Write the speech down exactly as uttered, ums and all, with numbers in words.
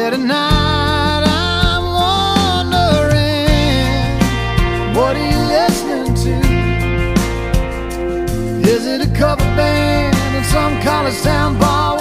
Yeah, tonight I'm wondering, what are you listening to? Is it a cover band in some college town bar?